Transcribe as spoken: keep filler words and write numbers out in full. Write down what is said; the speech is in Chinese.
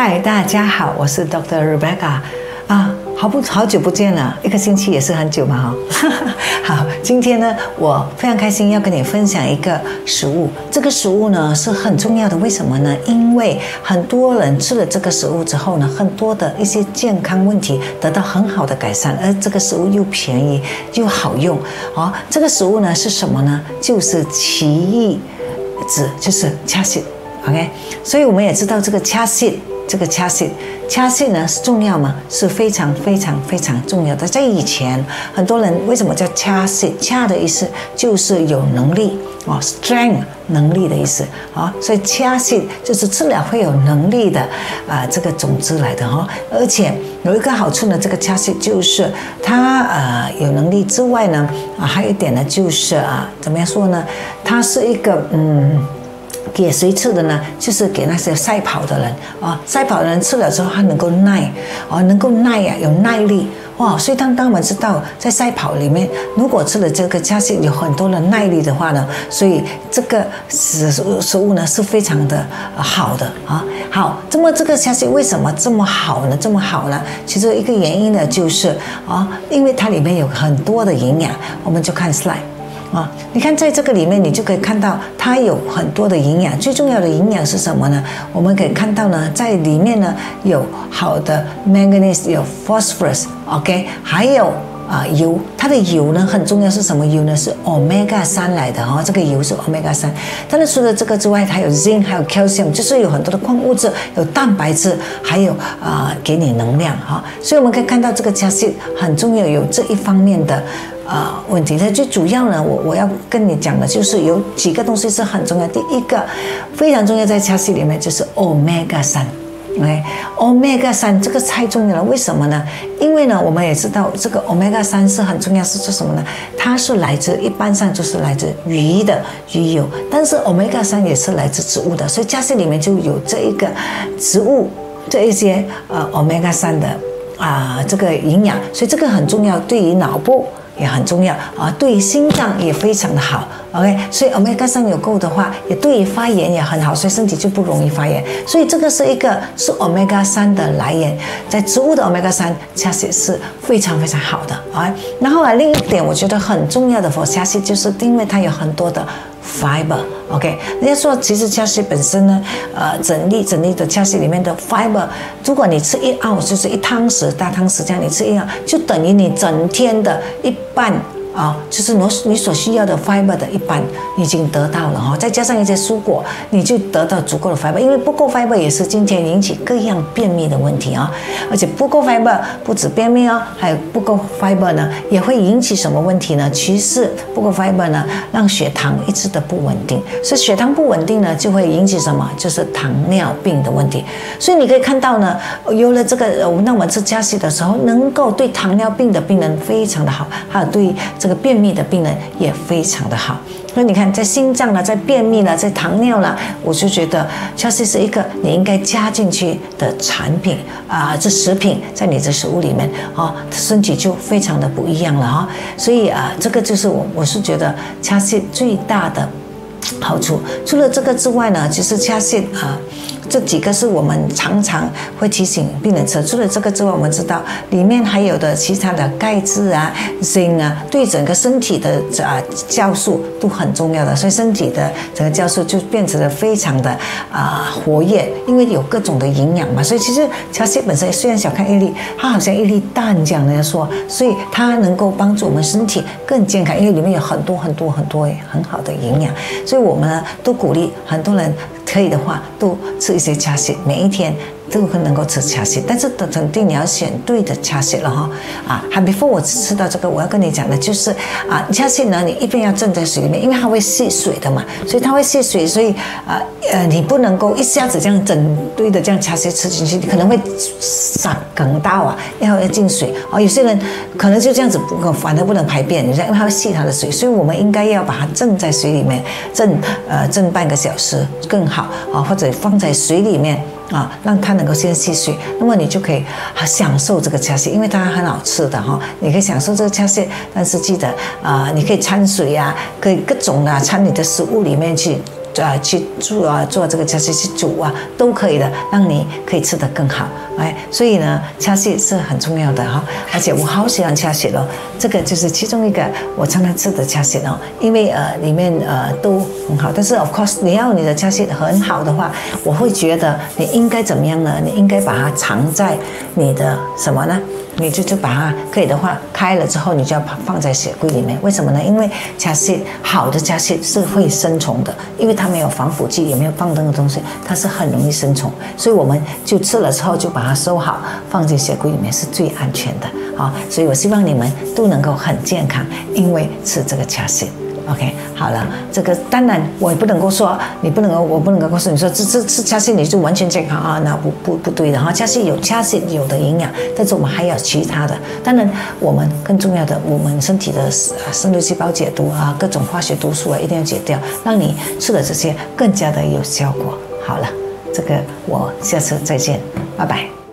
嗨，大家好，我是 Doctor Rebecca 啊，好不好久不见了，一个星期也是很久嘛哈。好，今天呢，我非常开心要跟你分享一个食物，这个食物呢是很重要的，为什么呢？因为很多人吃了这个食物之后呢，很多的一些健康问题得到很好的改善，而这个食物又便宜又好用。哦，这个食物呢是什么呢？就是奇异籽，就是掐西。OK， 所以我们也知道这个掐西。这个掐西，掐西呢是重要吗？是非常非常非常重要的。在以前，很多人为什么叫掐西？掐的意思就是有能力哦 ，strength 能力的意思啊、哦，所以掐西就是吃了会有能力的啊、呃，这个种子来的哈、哦。而且有一个好处呢，这个掐西就是它呃有能力之外呢啊，还有一点呢就是啊，怎么样说呢？它是一个嗯。给谁吃的呢？就是给那些赛跑的人啊，赛跑的人吃了之后，他能够耐啊，能够耐呀、啊，有耐力哇。所以当当我们知道，在赛跑里面，如果吃了这个掐西有很多的耐力的话呢，所以这个食食物呢是非常的好的啊。好，这么这个掐西为什么这么好呢？这么好呢？其实一个原因呢就是啊，因为它里面有很多的营养，我们就看 slide。啊，你看在这个里面，你就可以看到它有很多的营养。最重要的营养是什么呢？我们可以看到呢，在里面呢有好的 manganese， 有 phosphorus，OK， 还有啊油。它的油呢很重要，是什么油呢？是 omega 三来的哈、哦，这个油是 omega 三。但是除了这个之外，它有 zinc， 还有 calcium， 就是有很多的矿物质，有蛋白质，还有啊、呃、给你能量哈、哦。所以我们可以看到这个掐西很重要，有这一方面的。啊、呃，问题。那最主要呢，我我要跟你讲的就是有几个东西是很重要。第一个非常重要，在掐西里面就是 omega 三。OK， omega 三这个太重要了，为什么呢？因为呢，我们也知道这个 omega 三是很重要，是做什么呢？它是来自一般上就是来自鱼的鱼油，但是 omega 三也是来自植物的，所以掐西里面就有这一个植物这一些呃 omega 三的啊、呃、这个营养，所以这个很重要，对于脑部。也很重要啊，对于心脏也非常的好 ，OK， 所以 omega 三有够的话，也对于发炎也很好，所以身体就不容易发炎。所以这个是一个是 omega 三的来源，在植物的 omega 三掐西是非常非常好的啊。然后啊，另一点我觉得很重要的 for 掐西，就是因为它有很多的 fiber，OK， 人家说其实掐西本身呢，呃，整粒整粒的掐西里面的 fiber， 如果你吃一盎就是一汤匙大汤匙这样，你吃一盎就等于你整天的一半啊，就是你你所需要的 fiber 的一半已经得到了哈，再加上一些蔬果，你就得到足够的 fiber， 因为不够 fiber 也是今天引起各样便秘的问题啊，而且不够 fiber 不止便秘哦，还有不够 fiber 呢也会引起什么问题呢？其实不够 fiber 呢，让血糖一直的不稳定，所以血糖不稳定呢，就会引起什么？就是糖尿病的问题。所以你可以看到呢，有了这个，那我们吃掐西的时候，能够对糖尿病的病人非常的好，还有对这个便秘的病人也非常的好。所以你看，在心脏啦，在便秘啦，在糖尿啦，我就觉得掐西是一个你应该加进去的产品啊、呃，这食品在你的食物里面啊、哦，身体就非常的不一样了哈、哦。所以啊、呃，这个就是我我是觉得掐西最大的好处。除了这个之外呢，其实掐西啊。这几个是我们常常会提醒病人吃。除了这个之外，我们知道里面还有的其他的钙质啊、锌啊，对整个身体的啊酵素都很重要的，所以身体的整个酵素就变成了非常的啊活跃，因为有各种的营养嘛。所以其实掐西本身虽然小看一粒，它好像一粒蛋这样的说，所以它能够帮助我们身体更健康，因为里面有很多很多很多很好的营养。所以我们呢都鼓励很多人。可以的话，都吃一些掐西，每一天都能够吃掐西，但是肯定你要选对的掐西了哈。啊，还 before 我吃到这个，我要跟你讲的就是啊，掐西呢，你一定要浸在水里面，因为它会吸水的嘛，所以它会吸水，所以啊呃，你不能够一下子这样整堆的这样掐西吃进去，你可能会傻梗到啊，要要进水啊。有些人可能就这样子，反而不能排便，因为它会吸它的水，所以我们应该要把它浸在水里面，浸呃浸半个小时更好啊，或者放在水里面。啊，让它能够先吸水，那么你就可以享受这个掐西，因为它很好吃的哈，你可以享受这个掐西，但是记得啊、呃，你可以掺水啊，可以各种啊掺你的食物里面去。 呃去做啊做这个掐西去煮啊都可以的，让你可以吃得更好。哎，所以呢，掐西是很重要的哈，而且我好喜欢掐西哦，这个就是其中一个我常常吃的掐西哦，因为呃里面呃都很好，但是 of course 你要你的掐西很好的话，我会觉得你应该怎么样呢？你应该把它藏在你的什么呢？你就就把它可以的话开了之后，你就要放在雪柜里面。为什么呢？因为掐西好的掐西是会生虫的，因为它没有防腐剂，也没有放任何东西，它是很容易生虫。所以我们就吃了之后就把它收好，放进雪柜里面是最安全的。好，所以我希望你们都能够很健康，因为吃这个掐西。OK， 好了，这个当然我也不能够说，你不能够，我不能够告诉你说，吃吃吃掐西你就完全健康啊，那不不不对的哈。掐西有掐西有的营养，但是我们还有其他的。当然，我们更重要的，我们身体的生物细胞解毒啊，各种化学毒素啊，一定要解掉，让你吃的这些更加的有效果。好了，这个我下次再见，拜拜。